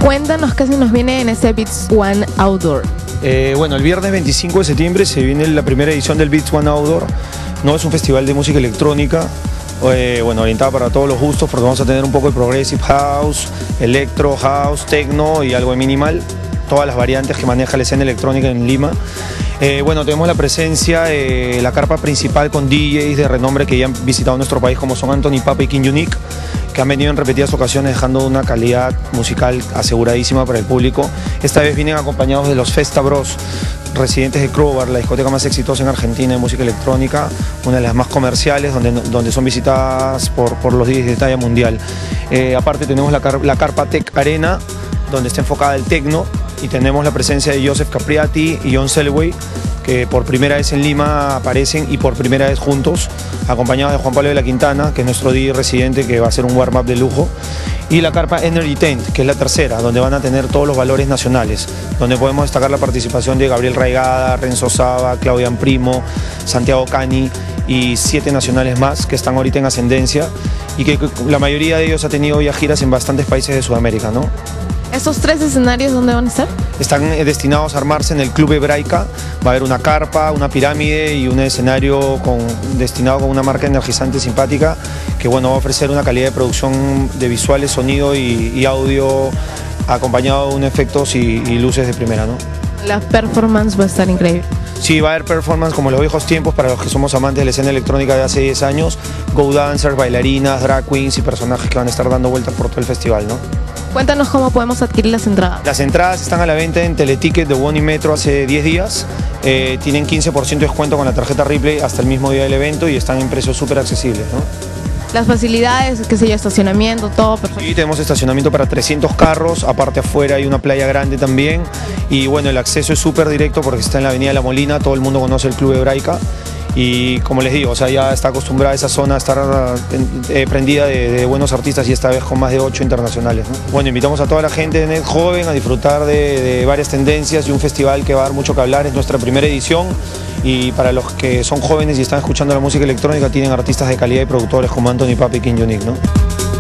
Cuéntanos qué se nos viene en este Beats One Outdoor. Bueno, el viernes 25 de septiembre se viene la primera edición del Beats One Outdoor. No es un festival de música electrónica, bueno, orientado para todos los gustos, porque vamos a tener un poco de progressive house, electro, house, techno y algo de minimal, todas las variantes que maneja la escena electrónica en Lima. Bueno, tenemos la presencia, la carpa principal con DJs de renombre que ya han visitado nuestro país, como son Anthony Papa y King Unique, que han venido en repetidas ocasiones dejando una calidad musical aseguradísima para el público. Esta vez vienen acompañados de los Festa Bros, residentes de Crowbar, la discoteca más exitosa en Argentina de música electrónica, una de las más comerciales, donde son visitadas por los DJs de talla mundial. Aparte tenemos la carpa Tech Arena, donde está enfocada el techno, y tenemos la presencia de Joseph Capriati y John Selway, que por primera vez en Lima aparecen y por primera vez juntos, acompañados de Juan Pablo de la Quintana, que es nuestro DJ residente, que va a hacer un warm-up de lujo, y la carpa Energy Tent, que es la tercera, donde van a tener todos los valores nacionales, donde podemos destacar la participación de Gabriel Raigada, Renzo Saba, Claudian Primo, Santiago Cani y 7 nacionales más que están ahorita en ascendencia, y que la mayoría de ellos ha tenido ya giras en bastantes países de Sudamérica, ¿no? ¿Estos 3 escenarios dónde van a estar? Están destinados a armarse en el Club Hebraica. Va a haber una carpa, una pirámide y un escenario destinado con una marca energizante simpática que, bueno, va a ofrecer una calidad de producción de visuales, sonido y audio, acompañado de efectos y luces de primera, ¿no? La performance va a estar increíble. Sí, va a haber performance como en los viejos tiempos para los que somos amantes de la escena electrónica de hace 10 años. Go dancers, bailarinas, drag queens y personajes que van a estar dando vueltas por todo el festival, ¿no? Cuéntanos cómo podemos adquirir las entradas. Las entradas están a la venta en Teleticket de One y Metro hace 10 días. Tienen 15% de descuento con la tarjeta Ripley hasta el mismo día del evento y están en precios súper accesibles, ¿no? Las facilidades, qué sé yo, estacionamiento, todo perfecto. Sí, tenemos estacionamiento para 300 carros, aparte afuera hay una playa grande también. Y bueno, el acceso es súper directo porque está en la avenida La Molina, todo el mundo conoce el Club Hebraica. Y como les digo, o sea, ya está acostumbrada esa zona a estar prendida de buenos artistas y esta vez con más de 8 internacionales, ¿no? Bueno, invitamos a toda la gente joven a disfrutar de varias tendencias y un festival que va a dar mucho que hablar. Es nuestra primera edición y para los que son jóvenes y están escuchando la música electrónica tienen artistas de calidad y productores como Anthony Papa y King Unique, ¿no?